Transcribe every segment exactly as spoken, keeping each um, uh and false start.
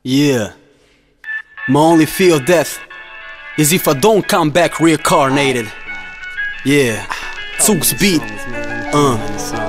Yeah. My only fear of death is if I don't come back reincarnated. Yeah. Cugs beat. Uh.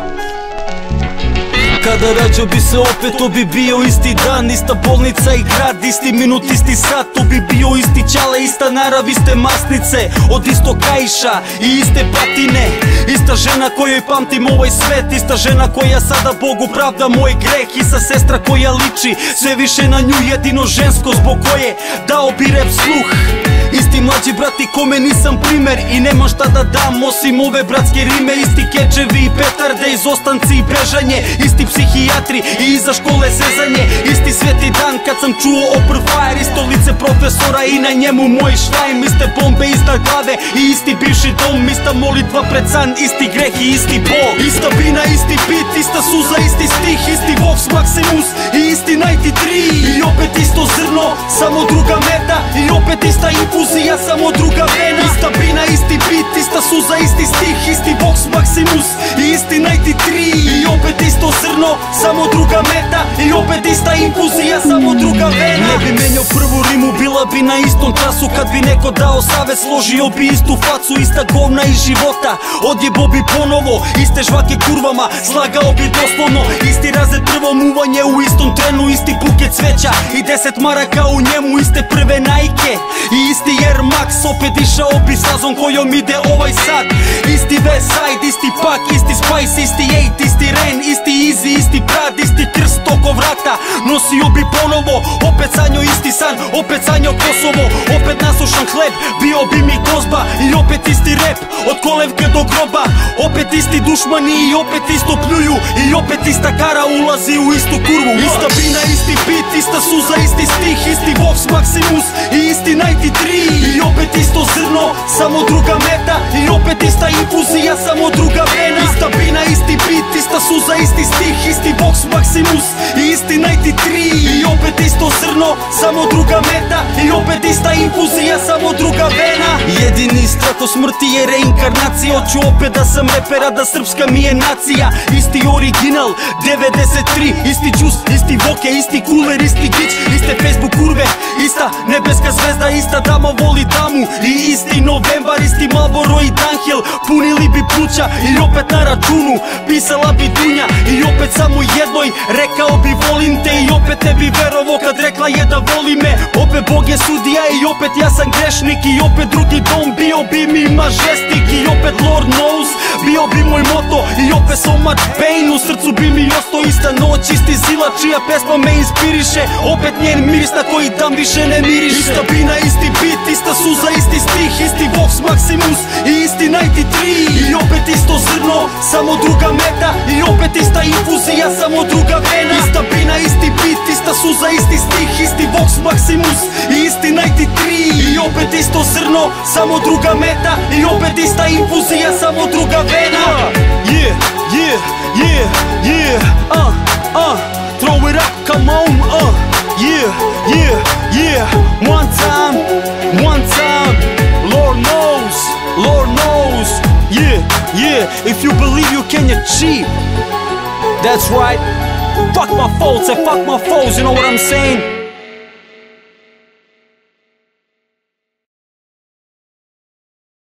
Kada rađao bi se opet, to bi bio isti dan, ista bolnica i grad, isti minut, isti sat. To bi bio isti ćale, ista narav, iste masnice, od istog kaiša i iste patine. Ista žena kojoj pamtim ovaj svet, ista žena koja sada Bogu pravda moj greh. Ista sestra koja liči sve više na nju, jedino žensko zbog koje dao bi rep sluh. Isti mlađi brati kome nisam primer i nemam šta da dam osim ove bratske rime. Isti kečevi i petarde, izostanci i bežanje, isti psihijatri i iza škole zezanje. Isti sveti dan kad sam čuo Oprah Fire, isto lice profesora i na njemu moj šlajm. Iste bombe iznad glave i isti bivši dom, ista molitva pred san, isti greh i isti bol. Ista bina, isti beat, ista suza, isti stih, isti Vox Maximus i isti Ninety Three. I opet isto zrno, samo druga meta, i opet ista infuzija, samo druga vena. Ista bina, isti beat, ista suza, isti stih, isti Vox Maximus i isti Ninety Three. I opet isto zrno, samo druga meta, i opet ista infuzija, samo druga vena. Ne bi menjao prvu rimu, bila bi na istom času. Kad bi neko dao savjet, složio bi istu facu. Ista govna iz života, odjebo bi ponovo, iste žvake kurvama, slagao bi doslovno. Isti razred, prvo muvanje u istom trenu, isti buket cveća i deset maraka u njemu. Iste prve Nike i isti Air Max, opet išao bi sazom kojom ide ovaj sad. Isti Westside, isti Pak, isti Spice, isti Eight, isti Ren, isti Easy, isti Brad, isti krst oko vrata. Nosio bi ponovo, opet sanjao isti san, opet sanjao Kosovo. Opet nasušan hleb, bio bi mi gozba i opet isti rap, od kolevke do groba. Opet isti dušmani i opet isto pljuju, i opet ista kara ulazi u istu kurvu. Ista bina, isti beat, ista suza, isti stih, isti Vox Maximus i isti Ninety Three. I opet isto zrno, samo druga meta, i opet ista infuzija, samo druga vena. Ista bina, isti beat, ista suza, isti stih, isti Vox Maximus i isti Ninety Three. I opet isto zrno, samo druga meta, i opet ista infuzija, samo druga vena. Jedini strah od smrti je reinkarnacija. Hoću opet da sam repera, da srpska mi je nacija. Isti original, devedeset tri, isti juice, isti voke, isti cooler, isti gić, iste Facebook kurve, ista nebeska zvezda, ista dama voli damu i isti novembar, isti Marlboro i Dunhill. Punili bi pluća i opet na računu pisala bi Dunja, i opet samo jednoj rekao bi volim te, i opet ne bi verovo kad rekla je da voli me. Opet Bog je sudija i opet ja sam grešnik, i opet drugi dom bio bi mi majestic. I opet Lord knows bio bi moj moto, i opet so much pain u srcu bi mi osto. Ista noć, isti Zila čija pesma me inspiriše, opet njen miris na koji dan više ne miriše. Ista bina, isti beat, ista suza, isti stih, isti Vox Maximus i isti Ninety Three. I opet isto zrno, samo druga meta, i opet ista infuzija, samo druga vena. Ista bina, isti beat, ista suza, isti stih, isti Vox Maximus i isti Ninety Three. I opet isto zrno, samo druga meta, i opet ista infuzija, samo druga vena. Yeah, yeah, yeah, yeah, uh, uh, throw it up, come on, uh, yeah, yeah, yeah, one time, one time, Lord knows, Lord knows, yeah, yeah, if you believe you can achieve, that's right, fuck my faults and fuck my foes, you know what I'm saying?